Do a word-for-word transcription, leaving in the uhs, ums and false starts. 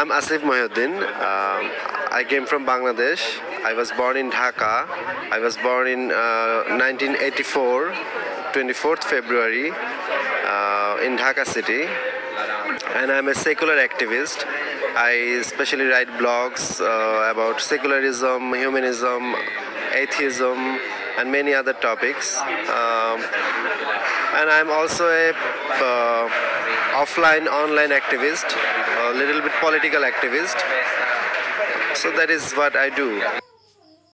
I'm Asif Mohiuddin. Um, I came from Bangladesh. I was born in Dhaka. I was born in uh, nineteen eighty-four, twenty-fourth February, uh, in Dhaka city. And I'm a secular activist. I especially write blogs uh, about secularism, humanism, atheism, and many other topics. Um, and I'm also a uh, offline, online activist, a little bit political activist. So that is what I do.